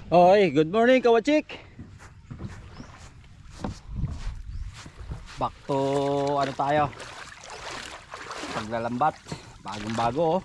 Okay, good morning Kawachik. Back to ano tayo? Paglalambat. Bagong bago oh.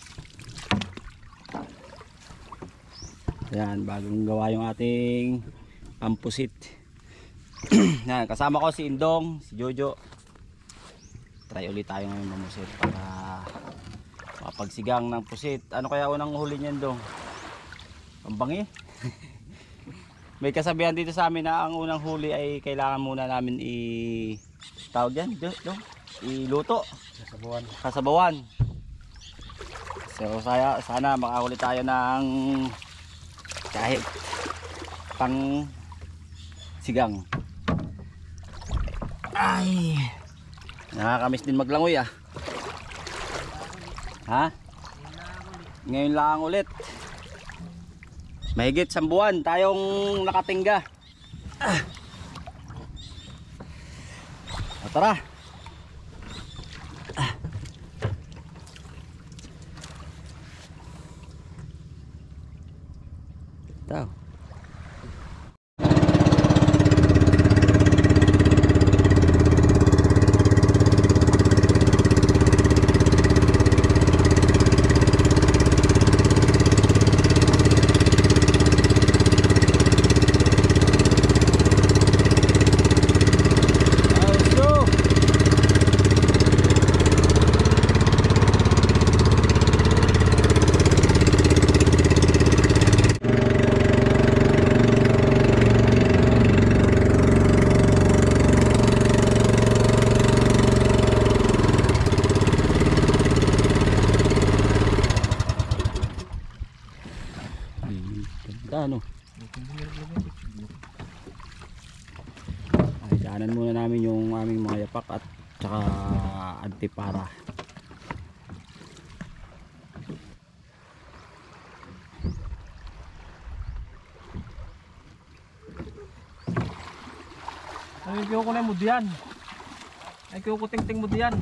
Yan, bagong gawa yung ating ampusit. Yan, kasama ko si Indong, si Jojo. Try ulit tayo ngayon mamusit para makapagsigang ng pusit. Ano kaya unang huli niyan, Dong? Pambangi? May kasabihan dito sa amin na ang unang huli ay kailangan muna namin tawag yan, Dong? Iluto. Kasabawan. So sana makahuli tayo ng kahit pang sigang. Ay, nakakamiss din maglangoy ah. Ha? Ngayon lang ulit. Mahigit 1 buwan tayong nakatingga. Tara. Ito. Ano? Ay, daanan muna namin yung aming mga yapak at saka antipara. Ay, kiyo ko na mo diyan. Ay, kiyo ko ting-ting mo diyan.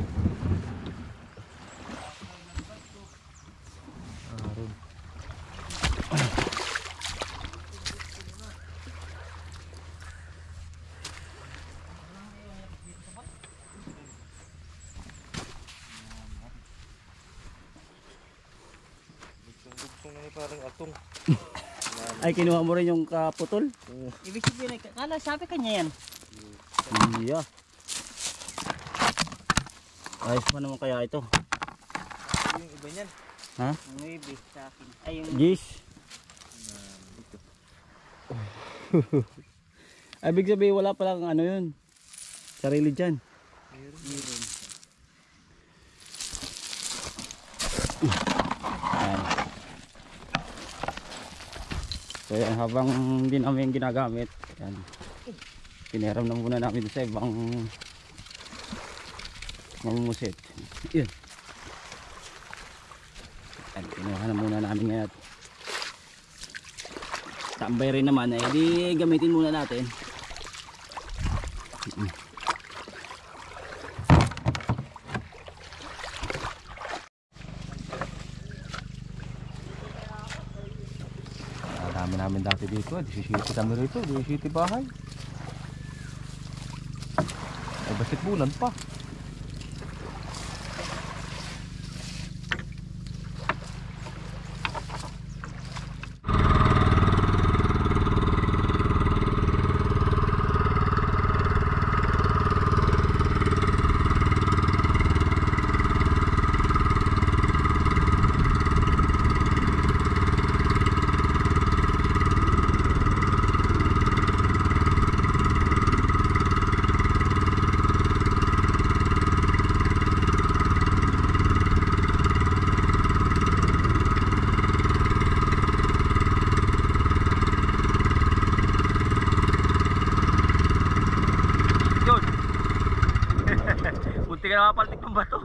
Parang atong. Ay, kinuha mo rin yung kaputol? Ibig sabihin, kala sabi kanya yan. Iya. Ayos pa naman kaya ito. Yung iba niyan. Ha? Maybe sa akin. Ay, yung... Gis. Ay, ibig sabihin wala palang ano yun. Sarili dyan. Meron. Ayan. So yan, habang hindi namin ginagamit, yan, pinahiram na muna namin sa ibang mamumusit. Yan. Yan, kinuha na muna namin ngayon. Tambay rin naman, eh di gamitin muna natin. Dami namin dati dito, 17 kami rito, 17 bahay. Ay basit bulan pa. Punti ka nakapaltik ng bato.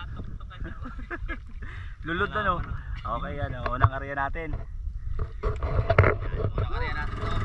Lulod na no. Okay yan, unang area natin. Unang area natin to.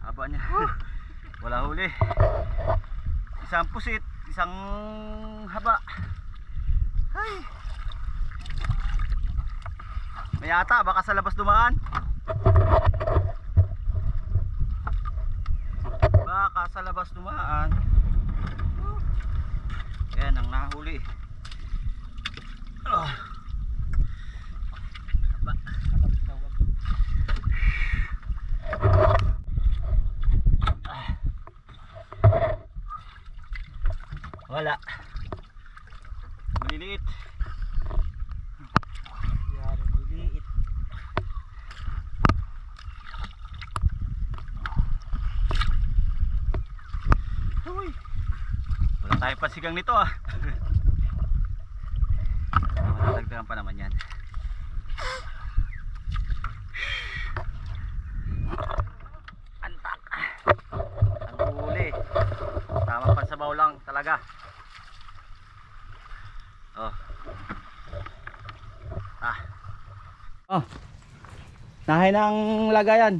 Haba niya. Wala huli. Isang pusit, isang haba. Ay. May ata, baka sa labas dumaan. Baka sa labas dumaan. Yan ang nahuli. Wala. Maliliit. Yan, maliliit. Wala tayong pasigang nito ah. Matatagdagan pa naman yan. Antak. Ang huli. Tama pansabaw lang talaga. Oh. Oh. Nahay ng lagayan.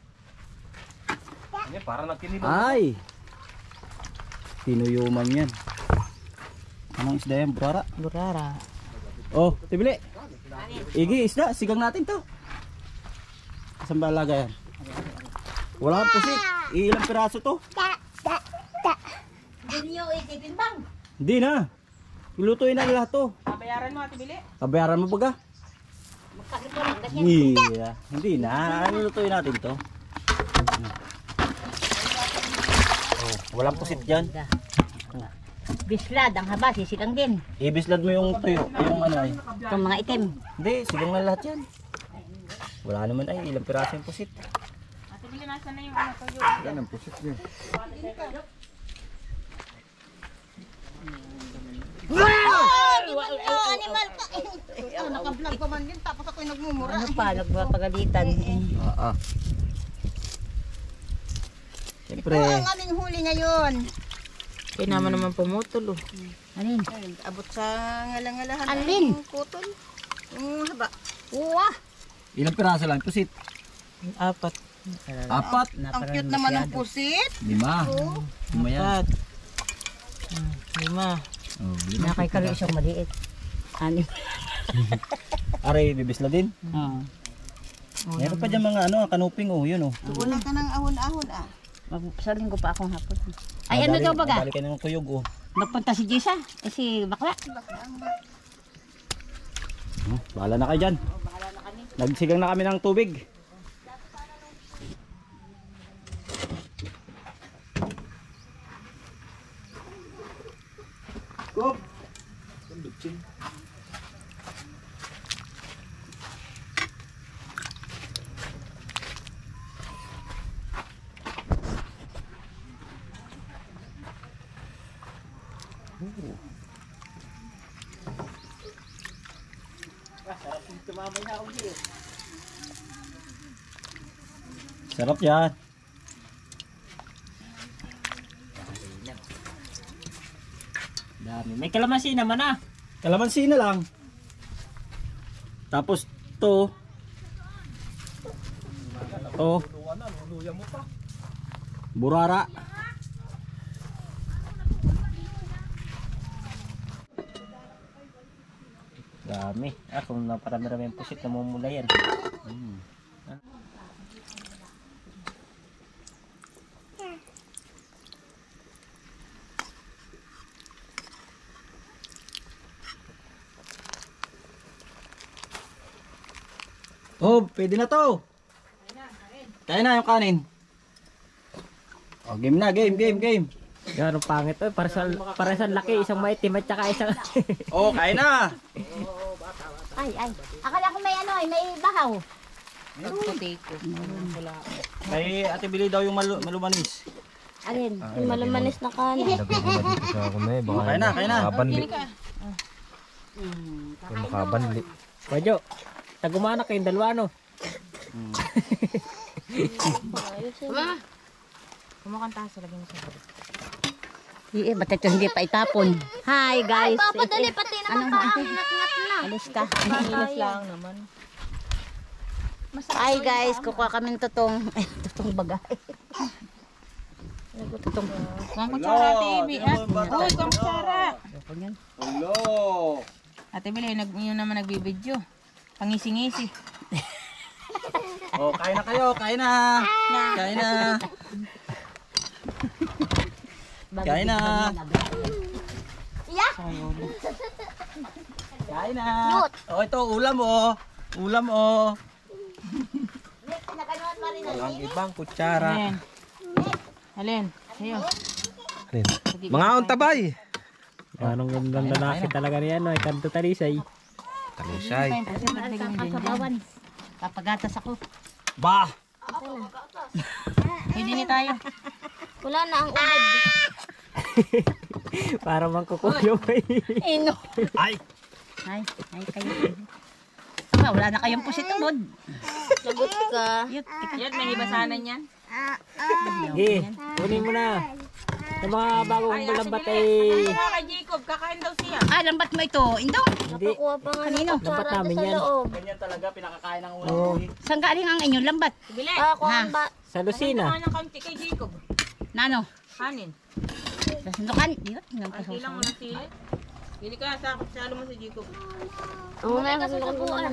Para nagkinilo. Ay. Tinuyuman yan. Anong isda yan? Burara? Burara. Oh, tibili. Igi, isda. Sigang natin to. Saan ba alaga yan? Wala kang pusit. Ilang piraso to? Hindi na. Ilutuin na lahat to. Babayaran mo, Ate Bili? Kabayaran mo baga? Yeah. Hindi na. Ilutuin natin to. Oh, walang pusit dyan. Bislad, ang haba, sisigang din. Ibislad mo yung tuyo. Yung ano ay. Itong mga itim. Hindi, sigang na lahat yan. Wala naman ay. Ilang piraso yung pusit. Ate Bili, nasa na yung ano tuyo? Yan ang pusit yun. Animal ka. Naka-vlog pa man yun, tapos ako'y nagmumura. Ano pa, nagpapagalitan. Ah. Siyempre. Ito ang aming huli ngayon. Kaya naman pumutol. Alin? Abot sa ngalangalahan Alin? ng putol. Yung haba. Uwah! Ilang piraso lang pusit? 4. 4. Ang cute naman ng pusit. 5. 5 yan. 5. Oh, 5. Nakay kalo isang maliit. Ani? Aray, bibis na din. Oo. Meron pa dyan mga ano, kanuping oh, yun oh. Wala ka ng ahon-ahon ah. Magsaling ko pa akong hapon. Ay, ano daw baga? Balik ka ng tuyog oh. Nagpunta si Jisa, si Bakla. Bahala na kayo dyan. Nagsigang na kami ng tubig. Sarap yan. Dami. May kalamansi naman ah. Kalamansi na lang. Tapos to. To. Burara. Dami. Ah, kung naparami-rami yung pusit, namumula yan. Oh, pwede na to. Kaya na yung kanin. Oh, game na, game. Yan, ang pangit. Para sa laki, isang maitim at saka isang... Oh, kaya na. Ay. Akala ko may ano, may bahaw. Kay Ate Bili daw yung malumanis. Alin? Yung malumanis na kanin. Kaya na. Makabanli. Makabanli. Wadyo, tagumana kayong dalawa no? Kumakanta sa laging sa Iya, ba't ito hindi pa itapon? Hi guys. Ay, Papa, dali pati naman pa ang ngat-ngat na. Alis ka. Ilas lang naman. Hi guys, kukuha kami ng tutong bagay. Kuang kutsara, Ate Ibi. Uy, kuang kutsara. Hello. Ate Bili, yun naman nagbibidyo. Pangisi-ngisi. Oh, kain na kayo, kain na. Kain na. Kain na. Kain na. Oh, ito ulam oh. Ulam oh. Ang ibang kutsara. Alin? Ayun. Mga ontabay. Anong gandang lalaki talaga niya, no? Ikanto talisay. Talisay. Papagatas ako. Bah. Pwede ni tayo. Wala na ang ubod. Para mangkukuyo eh. Ino. Ay. Ay kayo. Wala na kayong pusit ubod. Lagot ka. Yan, may hibasanan yan. Sige, kunin mo na. Sa mga bagong lambat ay... Kay Jacob, kakain daw siya. Ah, lambat mo ito. Indong. Hindi. Nakuha pa nga Kanino? ng Lambat kutsara namin sa yan. loob. Ganyan talaga pinakakain ng ulam. Oo. Saan galing ang inyong lambat? Bili. Kuha ba? Sa Lucina. ng kaunti kay Jacob. Nano? Kanin. Sa sundukan. Dito. Silang mo na sili. Bili ka sa salo mo si Jacob. Ang una yung kasundukan.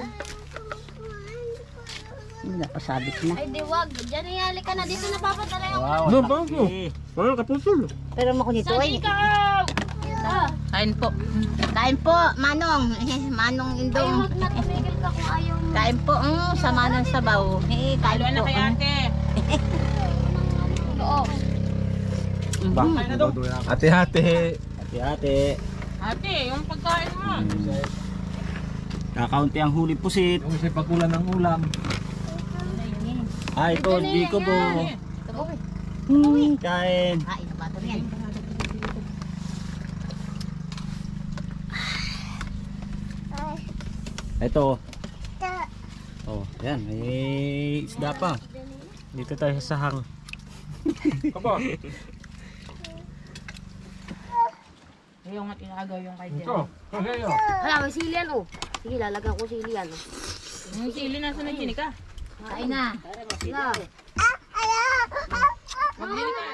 Hindi na pasabit na. Ay, di wag. Diyan niyali ka na. Dito napapadala yung... Wow. No, bago. Wala kaputol. Pero makunito ay. Kain po. Kain po, Manong. Manong Ay, Indong. wag na tumigil ka kung ayaw mo. Kain po. Sa Manong Sabaw. Kain po. Loob. Kain na daw. Ate-ate. Ate. Ate, yung pagkain mo. Kakaunti ang huli pusit. Yung isa pagkulan ng ulam. Ah, ito, Jacob oh. Kain. Ah, ito ba ito yan? Ito. Oh, yan. May isda pa. Dito tayo sa sahang. Kaba. Yung at inagaw yung kay Ito. Kasayo. Hala, may silian oh. Sige, lalagyan ko silian oh. Yung sili na sa nandiyan ka. Kain na. Na. Magbili ka